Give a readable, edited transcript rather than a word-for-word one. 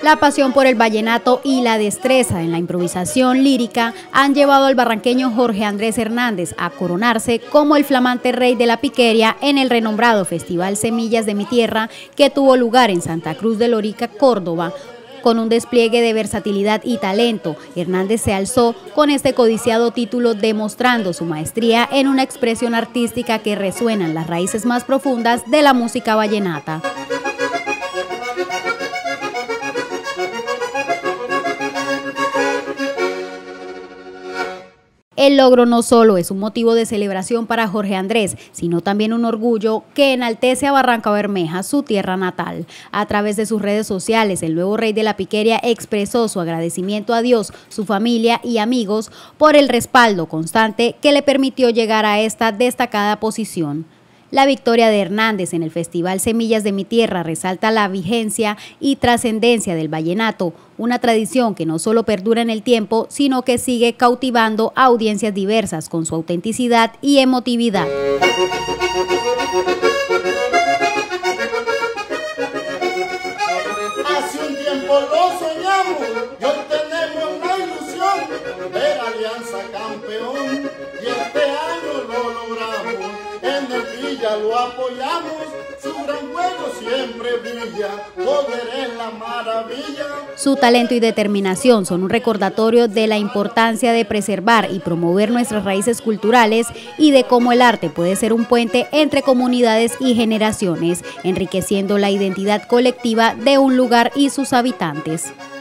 La pasión por el vallenato y la destreza en la improvisación lírica han llevado al barranqueño Jorge Andrés Hernández a coronarse como el flamante rey de la piquería en el renombrado Festival Semillas de mi Tierra, que tuvo lugar en Santa Cruz de Lorica, Córdoba. Con un despliegue de versatilidad y talento, Hernández se alzó con este codiciado título, demostrando su maestría en una expresión artística que resuena en las raíces más profundas de la música vallenata. El logro no solo es un motivo de celebración para Jorge Andrés, sino también un orgullo que enaltece a Barrancabermeja, su tierra natal. A través de sus redes sociales, el nuevo rey de la piquería expresó su agradecimiento a Dios, su familia y amigos por el respaldo constante que le permitió llegar a esta destacada posición. La victoria de Hernández en el Festival Semillas de mi Tierra resalta la vigencia y trascendencia del vallenato, una tradición que no solo perdura en el tiempo, sino que sigue cautivando a audiencias diversas con su autenticidad y emotividad. Hace un tiempo lo soñamos y hoy tenemos la ilusión de la Alianza campeón, y este año lo logramos. En el Villa lo apoyamos, su gran juego siempre brilla, poder es la maravilla. Su talento y determinación son un recordatorio de la importancia de preservar y promover nuestras raíces culturales y de cómo el arte puede ser un puente entre comunidades y generaciones, enriqueciendo la identidad colectiva de un lugar y sus habitantes.